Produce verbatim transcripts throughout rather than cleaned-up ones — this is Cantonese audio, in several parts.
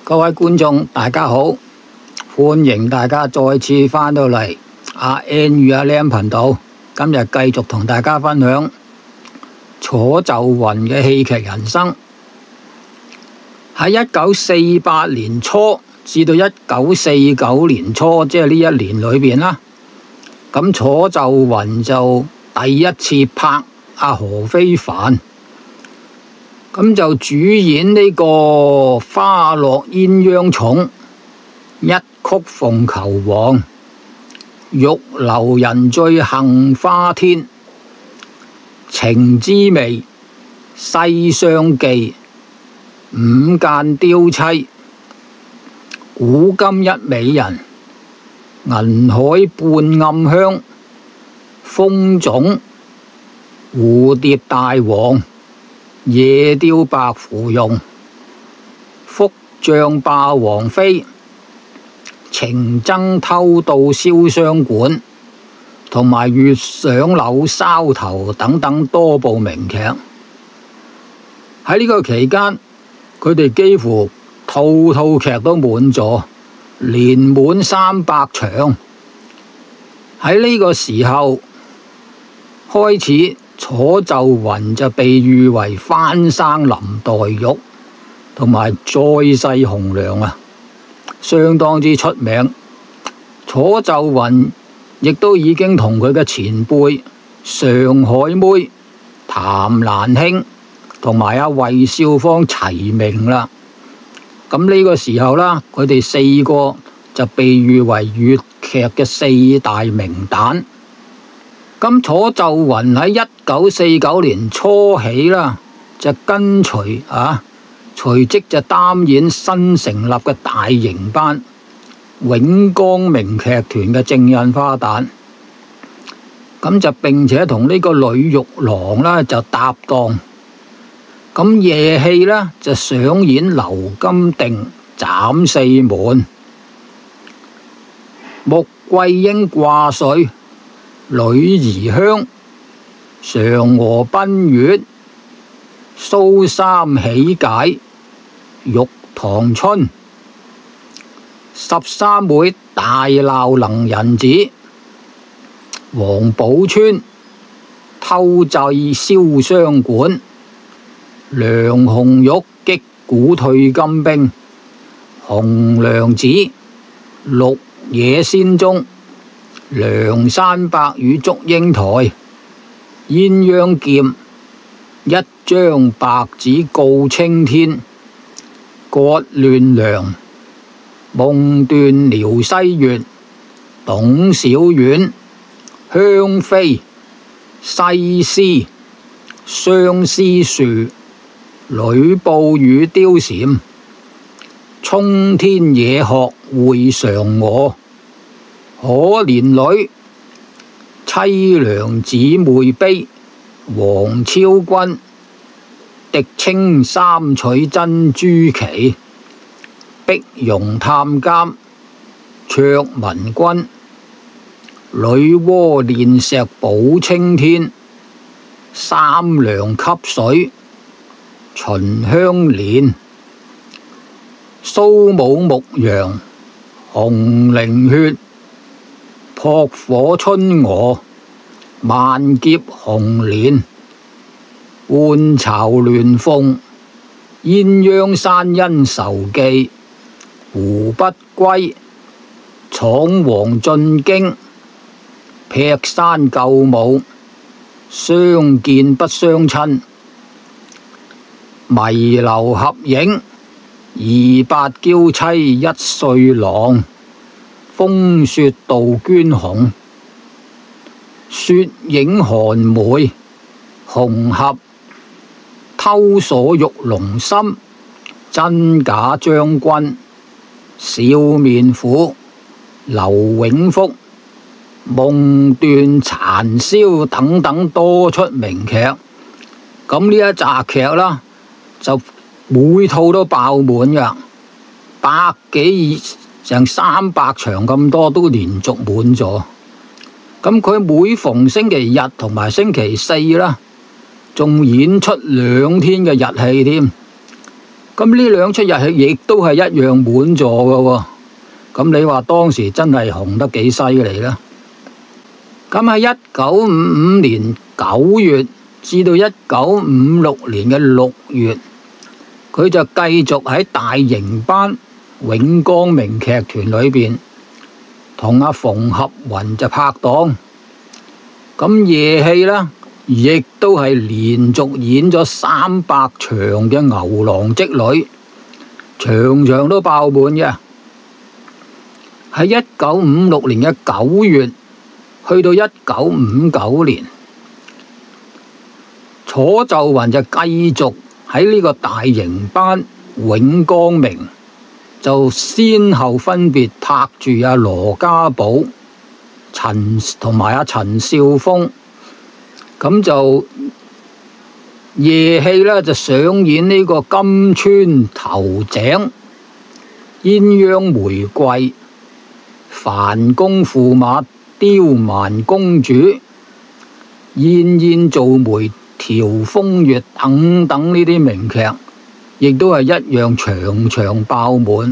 各位觀眾，大家好，歡迎大家再次返到嚟阿 N 與阿 Lam 頻道。今日繼續同大家分享楚岫雲嘅戲劇人生。喺一九四八年初至到一九四九年初，即係呢一年裏邊啦。咁楚岫雲就第一次拍阿何非凡。咁就主演呢個《花落鴛鴦塚》，一曲鳳求凰，玉留人醉杏花天，情之味，西廂記，五間雕妻，古今一美人，銀海半暗香，風種，蝴蝶大王，夜釣白芙蓉，福將霸王妃，情僧偷渡瀟湘館，同埋月上柳梢頭等等多部名劇。喺呢個期間，佢哋幾乎套套劇都滿座，連滿三百場。喺呢個時候開始，楚岫雲就被譽為翻生林黛玉同埋再世紅娘啊，相當之出名。楚岫雲亦都已經同佢嘅前輩上海妹、譚蘭卿同埋阿韋少芳齊名啦。咁呢個時候啦，佢哋四個就被譽為粵劇嘅四大名旦。咁楚岫雲喺一九四九年初起啦，就跟隨啊，隨即就擔演新成立嘅大型班永光名劇團嘅正印花旦。咁就並且同呢個呂玉郎啦就搭檔。咁夜戲呢，就上演劉金定斬四門、穆桂英掛帥、女兒香、嫦娥奔月、蘇三起解、玉堂春、十三妹大鬧能人子、王寶釧偷製瀟湘館、梁紅玉擊鼓退金兵、紅娘子、綠野仙蹤、梁山伯與祝英台、鴛鴦劍、一張白紙告青天、葛亂娘、夢斷遼西月、董小宛、香妃、西施、相思樹、呂布與貂蟬、衝天野鶴會嫦娥、可憐女、淒涼姊妹悲、王昭君、狄青三取珍珠旗、碧蓉探監、卓文君、女媧煉石寶青天、三娘汲水、秦香蓮、蘇武牧羊、紅菱血、撲火春娥、萬劫紅蓮、換巢鸞鳳、鴛鴦山恩仇記、胡不歸、闖王進京、劈山救母、相見不相親、迷流合影、二八嬌妻一歲郎、風雪杜鵑紅、雪影寒梅、紅俠、偷鎖玉龍心、真假將軍、笑面虎、劉永福、夢斷殘宵等等多出名劇。咁呢一紮劇啦，就每套都爆滿噶，百幾成三百場咁多都連續滿咗。咁佢每逢星期日同埋星期四啦，仲演出兩天嘅日戲添。 咁呢兩出日戲亦都係一樣滿座嘅喎。咁你話當時真係紅得幾犀利啦！咁喺一九五五年九月至到一九五六年嘅六月，佢就繼續喺大型班永光明劇團裏邊同阿馮合雲就拍檔。咁夜戲呢，亦都係連續演咗三百場嘅牛郎織女，場場都爆滿嘅。喺一九五六年嘅九月，去到一九五九年，楚岫雲就繼續喺呢個大型班永光明，就先後分別拍住阿羅家寶、陳同埋阿陳少峰，咁就夜戲呢，就上演呢個金川頭井、鴛鴦玫瑰、樊宮駙馬、刁蠻公主、燕燕做媒、調風月等等呢啲名劇，亦都係一樣場場爆滿。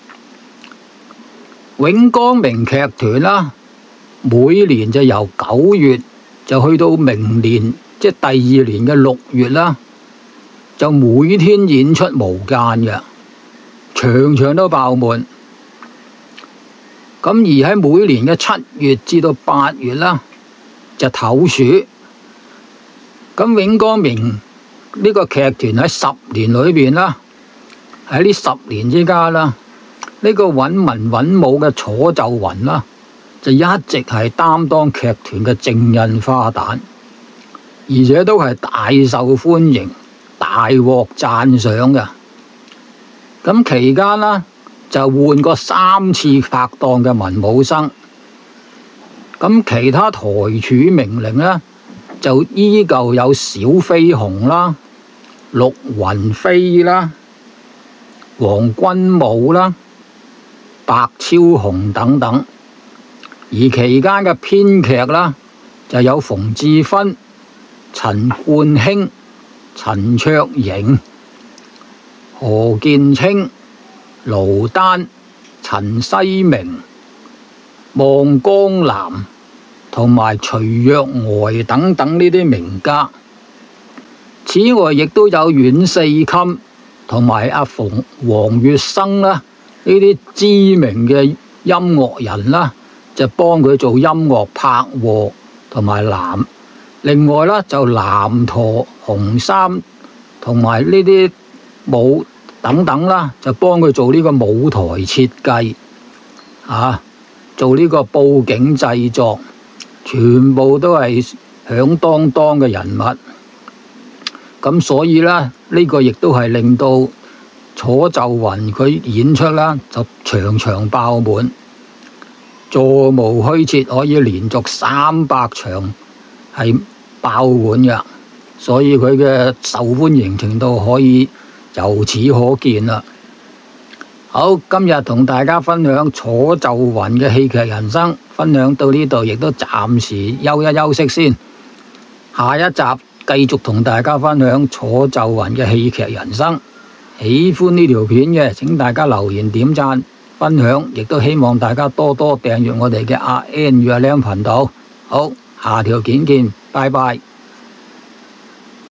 永光明劇團啦，每年就由九月就去到明年，即係第二年嘅六月啦，就每天演出無間嘅，場場都爆滿。咁而喺每年嘅七月至到八月啦，就唞暑。咁永光明呢個劇團喺十年裏邊啦，喺呢十年之間啦，呢個穩文穩武嘅楚岫雲啦，就一直係擔當劇團嘅正印花旦，而且都係大受歡迎、大獲讚賞嘅。咁期間啦，就換過三次拍檔嘅文武生，咁其他台柱名伶呢，就依舊有小飛鴻啦、陸雲飛啦、黃君武啦、白超鴻等等，而期間嘅編劇啦，就有馮志芬、陳冠興、陳卓瑩、何建清、盧丹、陳西明、望江南同埋徐若呆等等呢啲名家。此外，亦都有阮四襟同埋阿馮黃月生啦，呢啲知名嘅音樂人啦，就幫佢做音樂拍和同埋藍。另外啦，就藍駝、紅衫同埋呢啲舞等等啦，就幫佢做呢個舞台設計，啊，做呢個佈景製作，全部都係響當當嘅人物。咁所以呢，呢個亦都係令到楚岫雲佢演出啦，就場場爆滿，座無虛設，可以連續三百場係爆滿嘅，所以佢嘅受歡迎程度可以由此可見啦。好，今日同大家分享楚岫雲嘅戲劇人生，分享到呢度，亦都暫時休一休息先。下一集繼續同大家分享楚岫雲嘅戲劇人生。喜歡呢條片嘅，請大家留言點讚、分享，亦都希望大家多多訂閱我哋嘅阿 N 與阿 Lam 頻道。好，下條片見，拜拜。